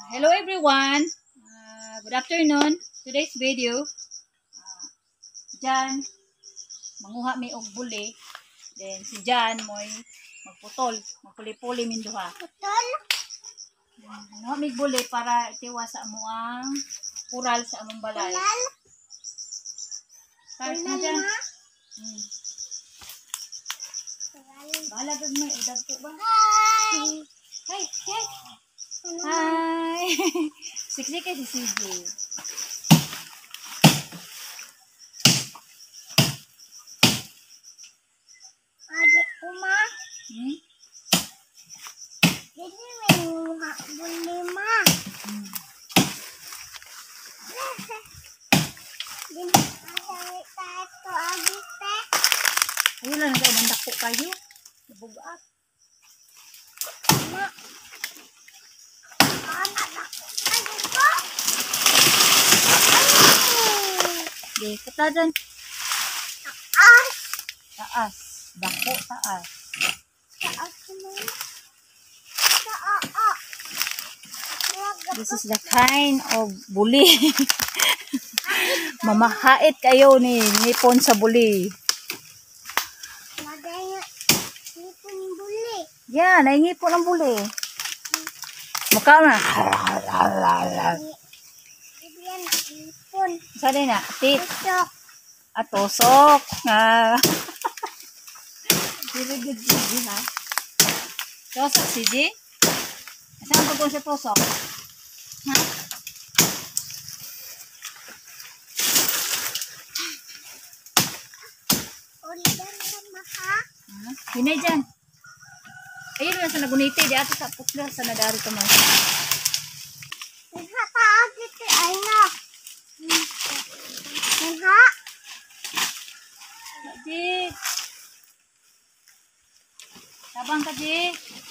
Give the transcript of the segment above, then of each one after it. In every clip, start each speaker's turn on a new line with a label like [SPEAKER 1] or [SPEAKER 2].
[SPEAKER 1] Hello everyone. Good afternoon. Today's video, Jan manguha mi og buli. Then si Jan moy magputol, magpuli-puli min duha.
[SPEAKER 2] Putol?
[SPEAKER 1] Manguha mi buli para itiwa sa amuang kural sa among balay.
[SPEAKER 2] Kulal?
[SPEAKER 1] Start na
[SPEAKER 2] Kulal
[SPEAKER 1] Jan.
[SPEAKER 2] na? Kulal.
[SPEAKER 1] Bahala gud may udag ko ba?
[SPEAKER 2] Hi!
[SPEAKER 1] Hi, hi.
[SPEAKER 2] Ano man?
[SPEAKER 1] Hi. Siksi kay si CJ.
[SPEAKER 2] Adik ko ma.
[SPEAKER 1] Hmm?
[SPEAKER 2] Jadi may muha buli ma. Din asal tato adik te.
[SPEAKER 1] Ayun lang kay mandak ko kayo. Nabugat.
[SPEAKER 2] Ma. Anak ako. Adik ko.
[SPEAKER 1] Di kita Jan.
[SPEAKER 2] Taas.
[SPEAKER 1] Taas. Dako taas.
[SPEAKER 2] Taas mo. Taas.
[SPEAKER 1] This is the kind of buli. Mamahait kayo ni nipon sa buli.
[SPEAKER 2] Madaya. Sipon buli.
[SPEAKER 1] Yan, naingipon ang buli. Mukha na.
[SPEAKER 2] Bibigyan sipon.
[SPEAKER 1] Saan na? Tit.
[SPEAKER 2] Tusok.
[SPEAKER 1] At tusok. Very good, CG, ha? Tusok, CG? Saan ba kung sa tusok? Ha?
[SPEAKER 2] Ulidan ka maha.
[SPEAKER 1] Hinay dyan. Ayun lang sa naguniti. Di ato sa putla sa nadari ka man.
[SPEAKER 2] Nagha taas dito ay na. Nagha.
[SPEAKER 1] Di. Tabang ka, Di.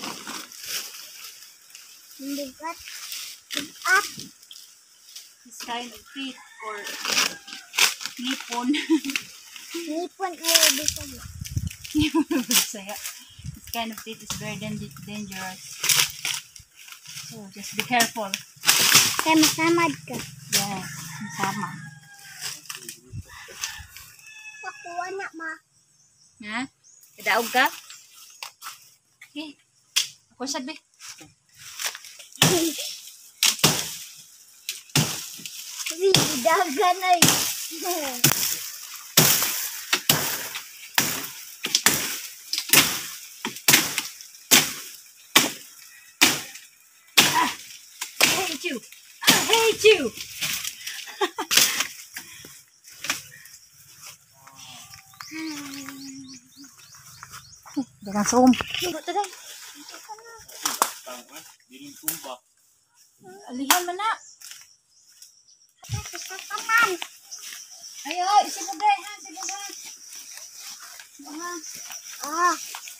[SPEAKER 2] Bigat. Bigat.
[SPEAKER 1] This kind of feet or nipon.
[SPEAKER 2] Nipon ay bigat.
[SPEAKER 1] Saya. This kind of feet is very dangerous. So just be careful.
[SPEAKER 2] Kaya masamad ka.
[SPEAKER 1] Yes, sama.
[SPEAKER 2] Pakuha na ma.
[SPEAKER 1] Ha? Kadaog ka? Okay. Ako sabi.
[SPEAKER 2] Dagan ay.
[SPEAKER 1] I hate you. I hate you. Jangan zoom. Buat tadi. Alihan mana?
[SPEAKER 2] Kapan?
[SPEAKER 1] Ayo, isi bugay ha, isi bugay. Ha.
[SPEAKER 2] Ah.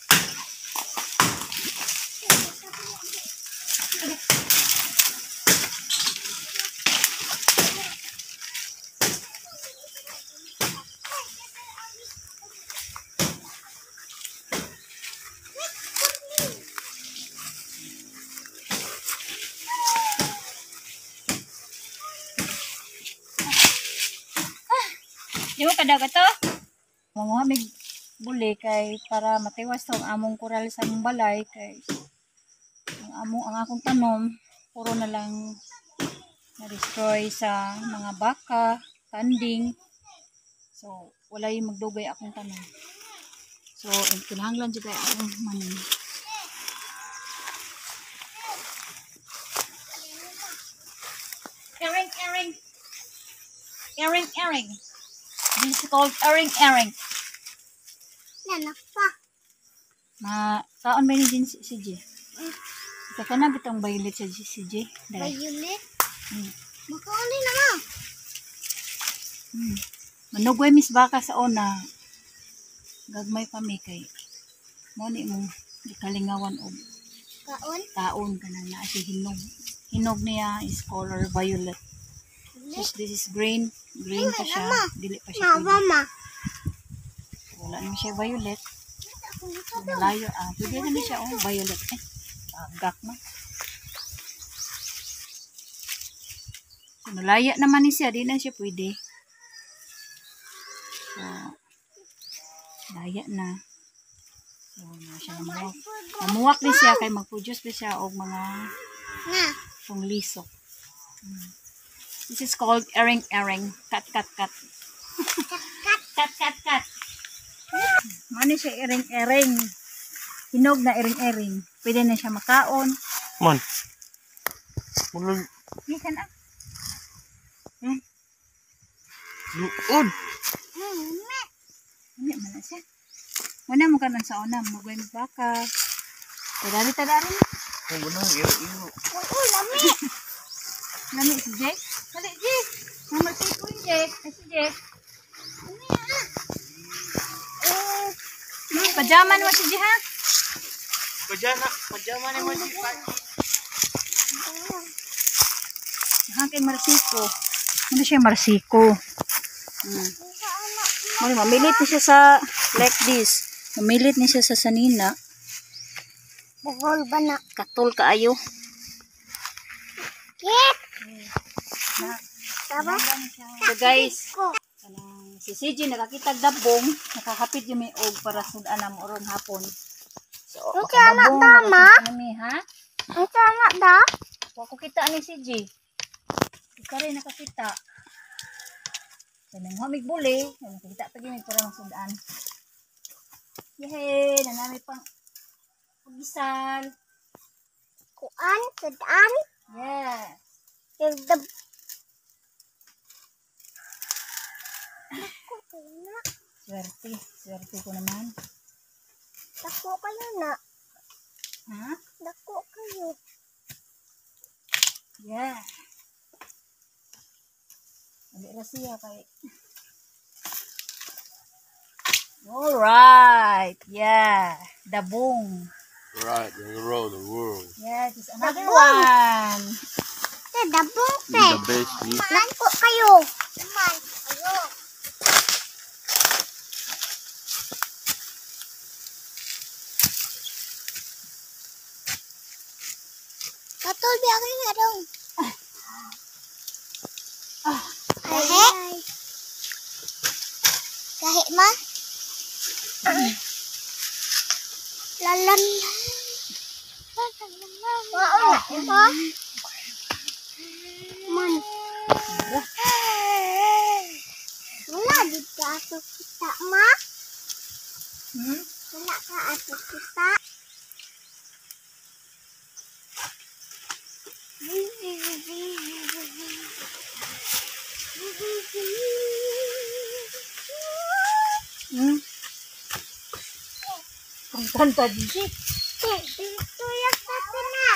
[SPEAKER 1] Di mo kadaga to? Manguha mig buli kay para matiwas tong among kural sa among balay kay ang akong tanom puro na lang na-destroy sa mga baka, tanding. So wala yung magdugay akong tanom. So kinahanglan jud kay akong manin. Ering. This is called ering.
[SPEAKER 2] Nanak pa.
[SPEAKER 1] Kaon ba ni din si G? Ika ka na bitong violet sa si G? Dahil.
[SPEAKER 2] Violet.
[SPEAKER 1] Hmm.
[SPEAKER 2] Makauli na ma.
[SPEAKER 1] Manugway mis baka sa ona. Gagmay pa mi kay. Mo ni mo kalingawan og
[SPEAKER 2] Kaon.
[SPEAKER 1] taon kana na si hinog. Hinog niya is color violet. So this is green pa siya. Dili pa siya.
[SPEAKER 2] Ma.
[SPEAKER 1] Wala naman siya violet.
[SPEAKER 2] Ako nito.
[SPEAKER 1] Malayo pwede naman siya violet agak na. So, nalaya naman ni siya. Di na siya pwede. So, laya na. So, na siya namuwak. Namuwak din siya kay mag-produce din siya og mga panglisok. This is called ering-ering. Cut, cut, cut. Cut, cut, cut. Mano siya ering-ering. Hinog na ering-ering. Pwede na siya makaon.
[SPEAKER 3] Man. Mulag.
[SPEAKER 1] Hindi ka na.
[SPEAKER 3] Luod.
[SPEAKER 1] Hindi man na siya. Muna mo ka lang sa una. Magway mo baka. Tadari.
[SPEAKER 3] Ang bunang iro-iro.
[SPEAKER 2] Uy, lami.
[SPEAKER 1] Lami si Jay. Dali, Jay. Mama si Kuya Jay. Si Jay. Pajaman mo si Jay ha?
[SPEAKER 3] Pajama ni mo si
[SPEAKER 1] Kay Marsiko. Ano siya Marsiko? Mamilit ni siya sa like this. Mamilit ni siya sa sanina.
[SPEAKER 2] Bugol ba na?
[SPEAKER 1] Katol kaayo.
[SPEAKER 2] Kit! Taba?
[SPEAKER 1] So guys, si CJ nakakita dabong, nakakapit yung may og para sudan na mo ron hapon. So,
[SPEAKER 2] Ito anak tama?
[SPEAKER 1] Ha?
[SPEAKER 2] Ito anak da?
[SPEAKER 1] Wa ko kita ni CJ. Ikaw rin nakakita. So, nang hamig buli, nakakita pa gini para masudan. Yehey, nanami pang pagisal.
[SPEAKER 2] Kuan? Sedaan?
[SPEAKER 1] Yes.
[SPEAKER 2] Kildab. Dako kayo na.
[SPEAKER 1] Swerte ko naman.
[SPEAKER 2] Dako kayo na.
[SPEAKER 1] Ha?
[SPEAKER 2] Dako kayo.
[SPEAKER 1] Yeah. Hindi na siya kay... Alright. Yeah. Dabong.
[SPEAKER 3] Right, you roll the world.
[SPEAKER 1] Yes, it's another one.
[SPEAKER 2] Ito, dabong pe.
[SPEAKER 3] The best meat.
[SPEAKER 2] Dako kayo. Naman. Ayo. Katul biar nga dong. Kahit? Kahit ma? Lalan. Oo, ito. Man. Wala dito ato kita, ma. Wala ka ato kita.
[SPEAKER 1] Ang kanta di siya.
[SPEAKER 2] Dito yung kata na.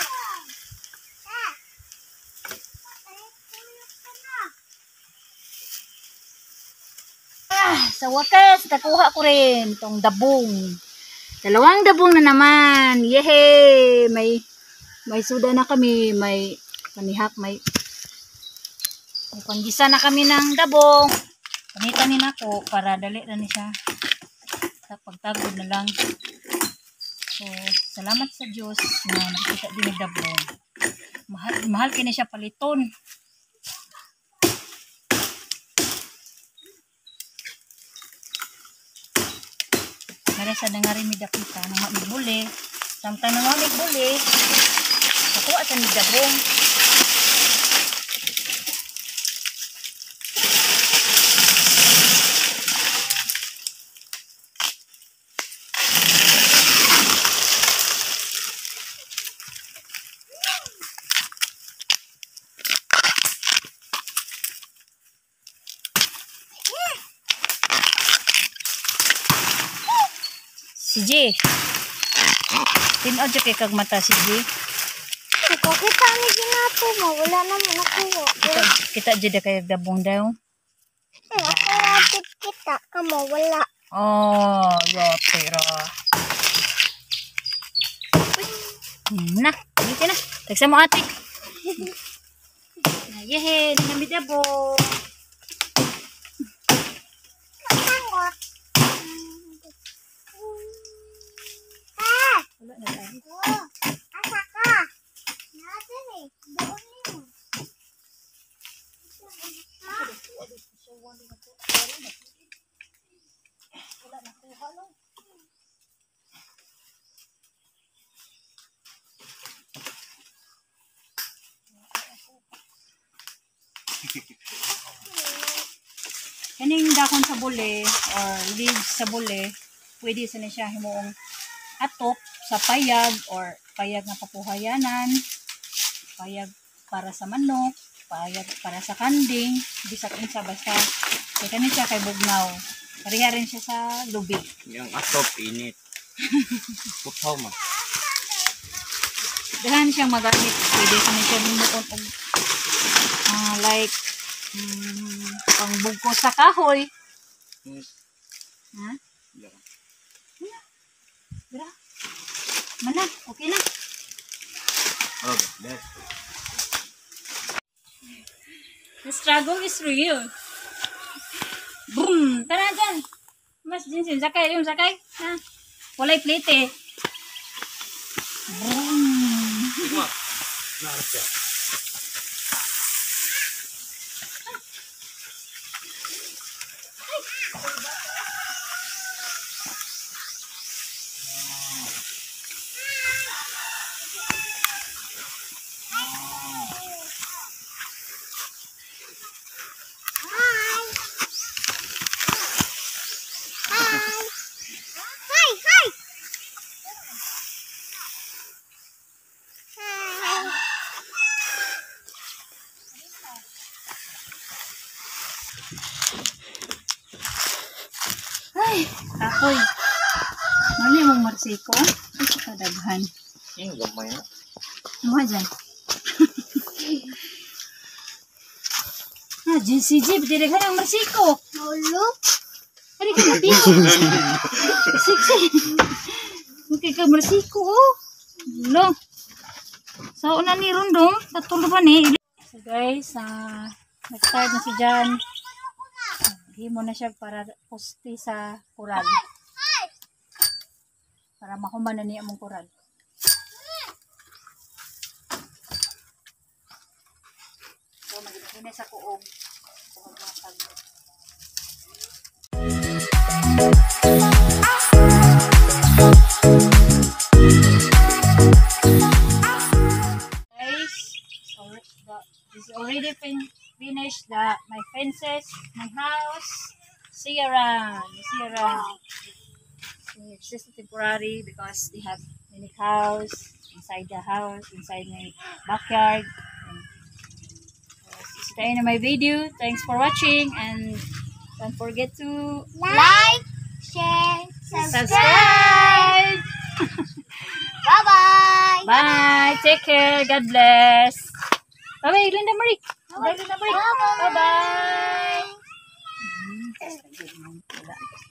[SPEAKER 1] Sa wakas, nakuha ko rin itong dabong. Dalawang dabong na naman. Yehey! May suda na kami. May panihak. May panggisa na kami ng dabong. Panitanin ako para dali na siya. Sa pagtagod na lang. So, salamat sa Diyos na nakita din ng dabong. Mahal kini siya paliton. Marasa na nga rin may dakita nang magbuli. Samtang nang magbuli, nakuha sa may dabong. Si G. Tinood siya kay kag mata si G.
[SPEAKER 2] Ikaw kita ni ginapo mo. Wala naman nakuha.
[SPEAKER 1] Kita dyan na kay dabong daw.
[SPEAKER 2] Ako rapid kita. Kamo wala.
[SPEAKER 1] Oh, yote ra. Na, dito na. Tagsa mo ate. Yehe, dinami dabong.
[SPEAKER 2] Kasangot.
[SPEAKER 1] Wala na lang.
[SPEAKER 2] Oh, asa ka? Nasa ni. Doon ni mo.
[SPEAKER 1] Kaning dakon sa bule or leaves sa bule, pwede sa siya himuong atop sa payag or payag na papuhayanan, payag para sa manok, payag para sa kanding, bisag unsa basta. So kanin siya kay bugnaw. Pareha rin siya sa lubig.
[SPEAKER 3] Yung atop init. Putaw man.
[SPEAKER 1] Dahan siyang magamit. Pwede sa siya himuon og like pangbugko sa kahoy. Ha? Dira. Mana? Okay na.
[SPEAKER 3] Okay, that's
[SPEAKER 1] The struggle is real. Boom! Tara dyan. Mas Jinsin, sakay. Yung sakay. Ha? Walay plate eh. Boom!
[SPEAKER 3] narasya.
[SPEAKER 1] Ay, kahoy. Mali mong marsiko. Ay, kadaghan.
[SPEAKER 3] Yung gamay na.
[SPEAKER 1] Ano dyan? GCG, bitiragan ang marsiko.
[SPEAKER 2] Halo?
[SPEAKER 1] Hari ka mapito. Siksi. Okay ka marsiko, oh. Lo. Sa una ni Rondong, tatulo pa ni. So guys, nag-start na si Jan. Himo na siya para poste sa kural. Para makuman na niya mong kural. So, mag-inay sa kuog. Kuog matag. Guys, this is already finished my fences, my house. See around. It's just temporary because they have many cows inside the house, inside my backyard. So, stay in my video. Thanks for watching and don't forget to
[SPEAKER 2] Like, share, subscribe.
[SPEAKER 1] subscribe.
[SPEAKER 2] Bye-bye.
[SPEAKER 1] Bye. Take care. God bless. Bye-bye, Linda Marie. Bye, Linda Marie. Bye-bye.